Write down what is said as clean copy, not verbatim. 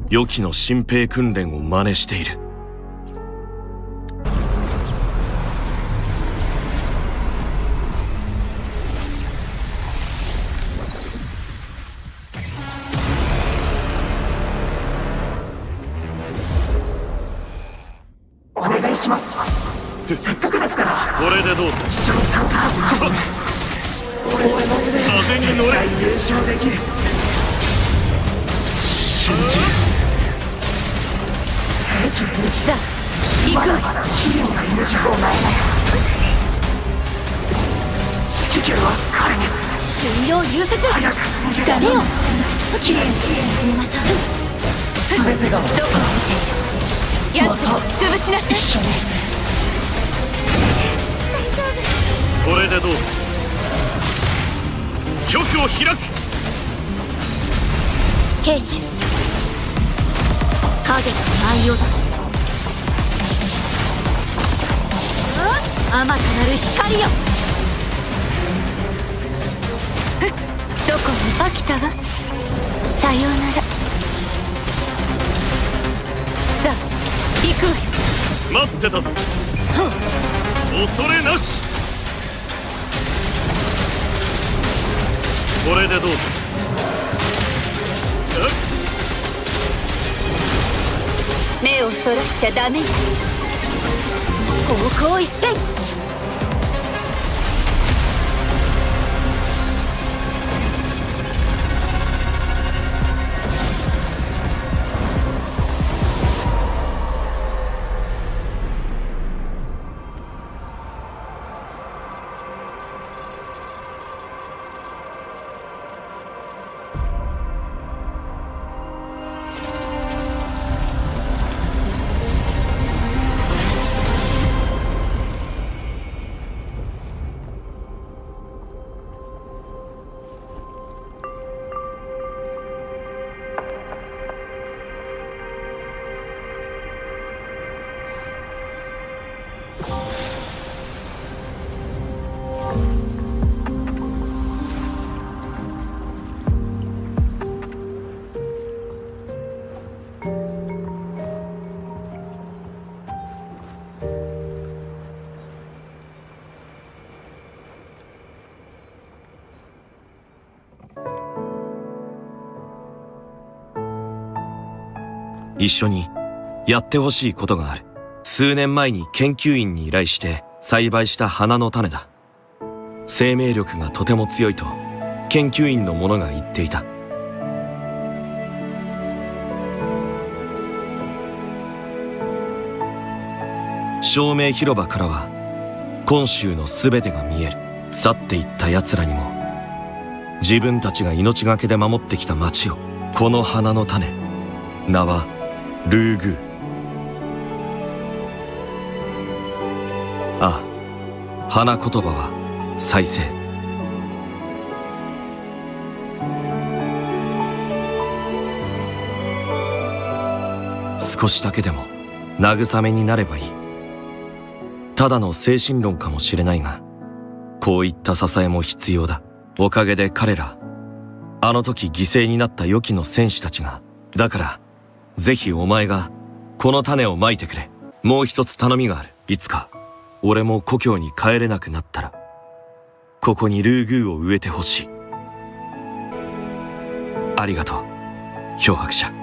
予期の新兵訓練を真似している。 お願いします。せっかくですから。 これでどうだ。 一緒に参加。俺の手で風に乗れ。 優勝できる。信じる。 さあ行くわ。 まだヒーローがいるじゃん。お前ね。引き切るわ彼に。 瞬陽融雪。 早く逃げ誰よ。 きれいに進みましょう。 全てがどこを見ている。やつを潰しなさい。 一緒に。 これでどうだ。局を開く。 兵士影の内容だ。あまたなる光よ。どこに飽きたわ。さようなら。さあ行くわよ。 待ってたぞ。恐れなし。これでどうだ。 目をそらしちゃダメよ。方向一閃。 一緒にやってほしいことがある。数年前に研究員に依頼して栽培した花の種だ。生命力がとても強いと研究員の者が言っていた。照明広場からは今週の全てが見える。去っていった奴らにも自分たちが命がけで守ってきた町を。この花の種、名はルーグー。ああ、花言葉は再生。少しだけでも慰めになればいい。ただの精神論かもしれないが、こういった支えも必要だ。おかげで彼ら、あの時犠牲になった予期の戦士たちが。だからぜひお前がこの種をまいてくれ。もう一つ頼みがある。いつか俺も故郷に帰れなくなったら、ここにルーグーを植えてほしい。ありがとう、漂白者。